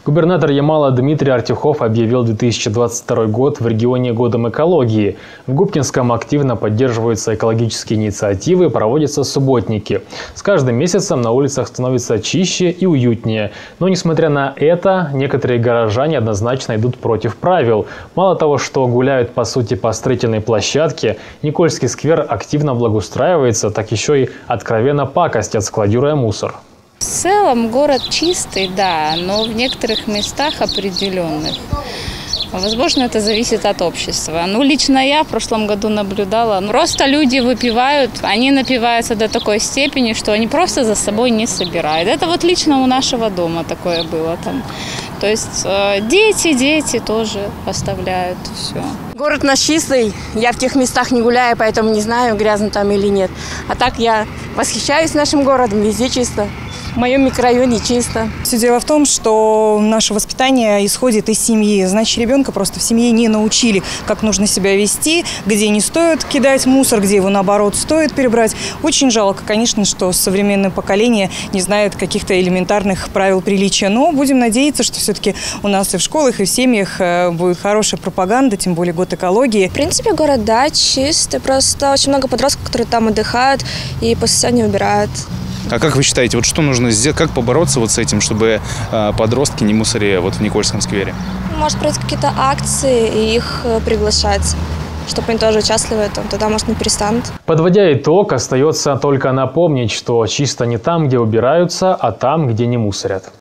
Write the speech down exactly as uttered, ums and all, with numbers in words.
Губернатор Ямала Дмитрий Артюхов объявил две тысячи двадцать второй год в регионе годом экологии. В Губкинском активно поддерживаются экологические инициативы, проводятся субботники. С каждым месяцем на улицах становится чище и уютнее. Но несмотря на это, некоторые горожане однозначно идут против правил. Мало того, что гуляют по сути по строительной площадке, Никольский сквер активно благоустраивается, так еще и откровенно пакостят, складируя мусор. В целом город чистый, да, но в некоторых местах определенных. Возможно, это зависит от общества. Ну, лично я в прошлом году наблюдала. Просто люди выпивают, они напиваются до такой степени, что они просто за собой не собирают. Это вот лично у нашего дома такое было там. То есть э, дети, дети тоже оставляют все. Город наш чистый, я в тех местах не гуляю, поэтому не знаю, грязно там или нет. А так я восхищаюсь нашим городом, везде чисто. В моем микрорайоне чисто. Все дело в том, что наше воспитание исходит из семьи. Значит, ребенка просто в семье не научили, как нужно себя вести, где не стоит кидать мусор, где его, наоборот, стоит перебрать. Очень жалко, конечно, что современное поколение не знает каких-то элементарных правил приличия. Но будем надеяться, что все-таки у нас и в школах, и в семьях будет хорошая пропаганда, тем более год экологии. В принципе, город, да, чистый. Просто очень много подростков, которые там отдыхают и после себя не убирают. А как вы считаете, вот что нужно сделать, как побороться вот с этим, чтобы э, подростки не мусорили вот в Никольском сквере? Может, проводить какие-то акции и их приглашать, чтобы они тоже участвовали в этом, тогда, может, не перестанут. Подводя итог, остается только напомнить, что чисто не там, где убираются, а там, где не мусорят.